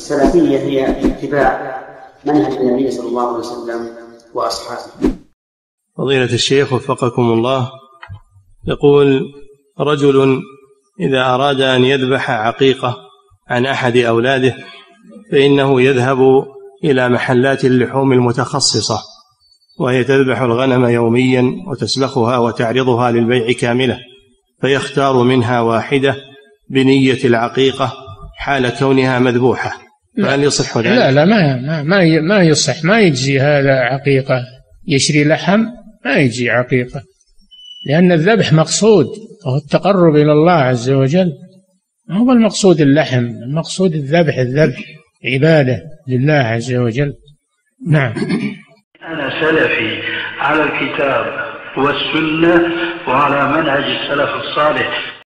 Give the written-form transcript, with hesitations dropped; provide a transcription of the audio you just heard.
السلفية هي اتباع منهج النبي صلى الله عليه وسلم وأصحابه. فضيلة الشيخ وفقكم الله، يقول رجل إذا أراد أن يذبح عقيقة عن أحد أولاده فإنه يذهب إلى محلات اللحوم المتخصصة، وهي تذبح الغنم يوميا وتسلخها وتعرضها للبيع كاملة، فيختار منها واحدة بنية العقيقة حال كونها مذبوحة، فهل يصح ذلك؟ لا ما يصح، ما يجزي هذا عقيقة. يشري لحم ما يجي عقيقة، لأن الذبح مقصود وهو التقرب إلى الله عز وجل، هو المقصود اللحم، المقصود الذبح عبادة لله عز وجل. نعم. أنا سلفي على الكتاب والسنة وعلى منهج السلف الصالح